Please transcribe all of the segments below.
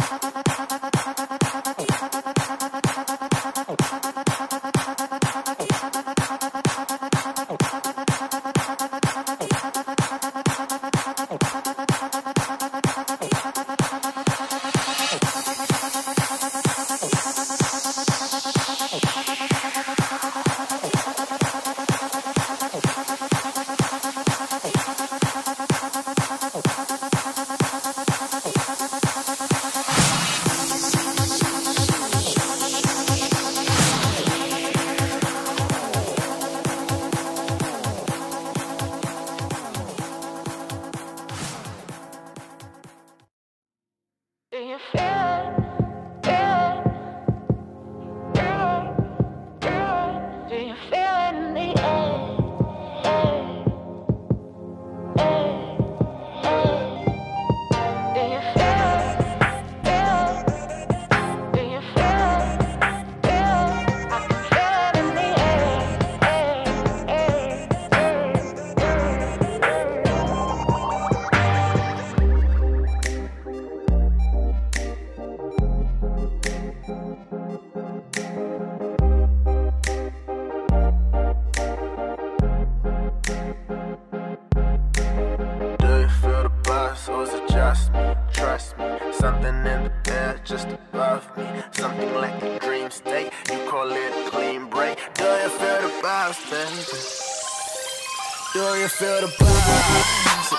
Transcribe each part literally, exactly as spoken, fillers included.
Just above me, something like a dream state. You call it a clean break. Do you feel the vibes, baby? Do you feel the vibes?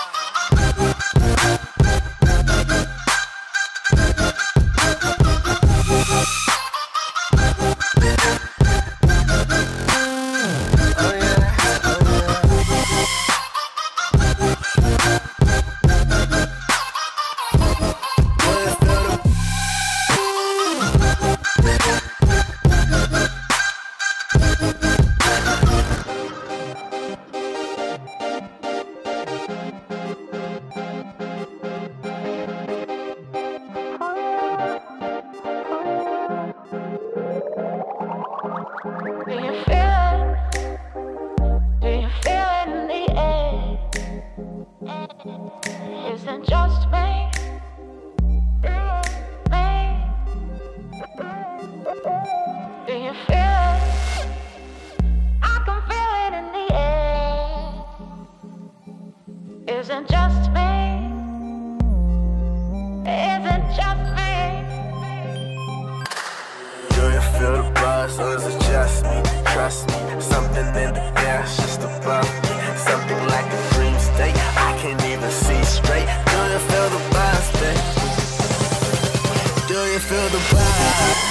Do you feel it? Do you feel it in the air? Isn't just me, me. Do you feel it? I can feel it in the air. Isn't just me, isn't just me. Do you feel the buzz, or is it just me? Trust me, something in the air, it's just above me. Something like a dream state, I can't even see straight. Do you feel the buzz, babe? Do you feel the buzz?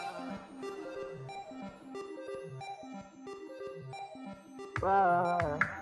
Bye.